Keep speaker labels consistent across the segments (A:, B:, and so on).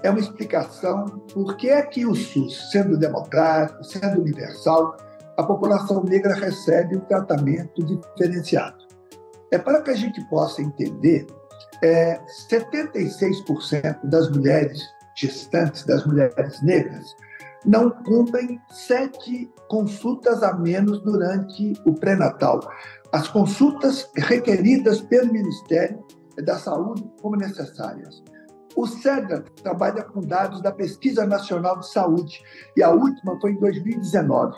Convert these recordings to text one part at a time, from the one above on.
A: é uma explicação por que é que o SUS, sendo democrático, sendo universal, a população negra recebe um tratamento diferenciado. Para que a gente possa entender, 76% das mulheres gestantes, das mulheres negras, não cumprem 7 consultas a menos durante o pré-natal. As consultas requeridas pelo Ministério da Saúde como necessárias. O SEDRA trabalha com dados da Pesquisa Nacional de Saúde, e a última foi em 2019.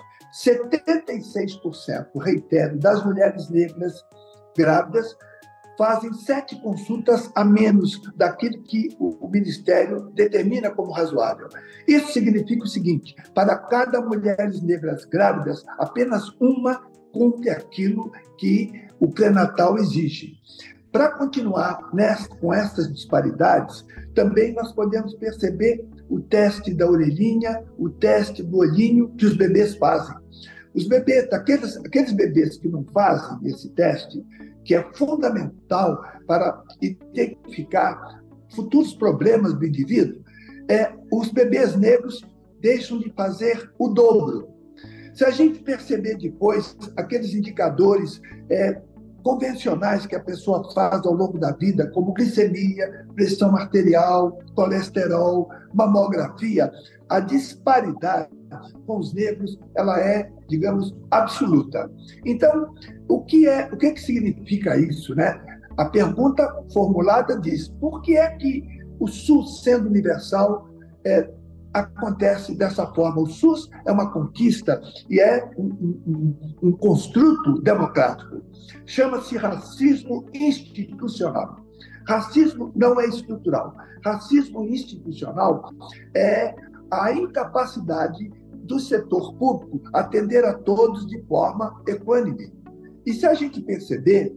A: 76%, reitero, das mulheres negras grávidas fazem 7 consultas a menos daquilo que o Ministério determina como razoável. Isso significa o seguinte: para cada mulher negras grávidas, apenas uma cumpre aquilo que o pré-natal exige. Para continuar com essas disparidades, também nós podemos perceber o teste da orelhinha, o teste do olhinho que os bebês fazem. Os bebês, aqueles bebês que não fazem esse teste, que é fundamental para identificar futuros problemas do indivíduo, os bebês negros deixam de fazer o dobro. Se a gente perceber depois aqueles indicadores convencionais que a pessoa faz ao longo da vida, como glicemia, pressão arterial, colesterol, mamografia, a disparidade com os negros ela é, digamos, absoluta. Então, o que significa isso, né? A pergunta formulada diz: por que é que o SUS, sendo universal, acontece dessa forma? O SUS é uma conquista e é um construto democrático. Chama-se racismo institucional. Racismo não é estrutural. Racismo institucional é a incapacidade do setor público atender a todos de forma equânime. E se a gente perceber,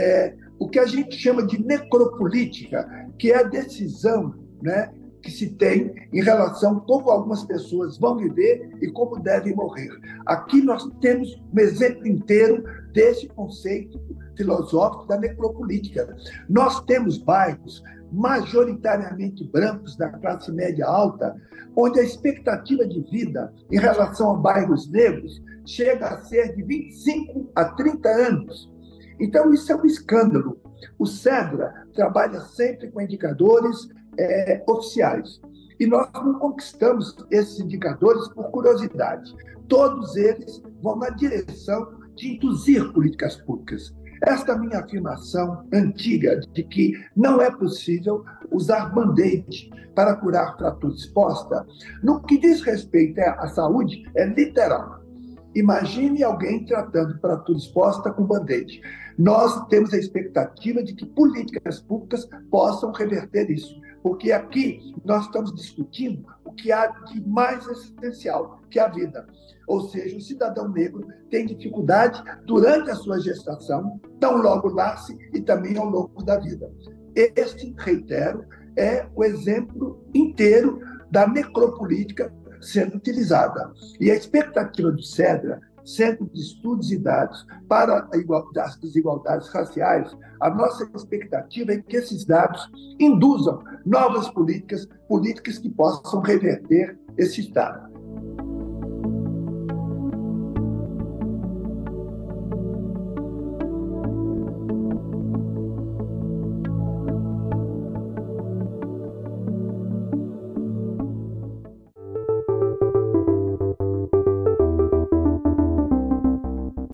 A: o que a gente chama de necropolítica, que é a decisão, né, que se tem em relação a como algumas pessoas vão viver e como devem morrer. Aqui nós temos um exemplo inteiro desse conceito filosófico da necropolítica. Nós temos bairros majoritariamente brancos da classe média alta, onde a expectativa de vida em relação a bairros negros chega a ser de 25 a 30 anos. Então, isso é um escândalo. O SEDRA trabalha sempre com indicadores oficiais. E nós não conquistamos esses indicadores por curiosidade. Todos eles vão na direção de induzir políticas públicas. Esta minha afirmação antiga de que não é possível usar band-aid para curar fratura exposta, no que diz respeito à saúde, é literal. Imagine alguém tratando fratura exposta com band-aid. Nós temos a expectativa de que políticas públicas possam reverter isso, porque aqui nós estamos discutindo o que há de mais essencial, que é a vida. Ou seja, o cidadão negro tem dificuldade durante a sua gestação, tão logo nasce e também ao longo da vida. Este, reitero, é o exemplo inteiro da necropolítica sendo utilizada. E a expectativa do SEDRA, Centro de Estudos e Dados para as Desigualdades Raciais, a nossa expectativa é que esses dados induzam novas políticas que possam reverter esse estado.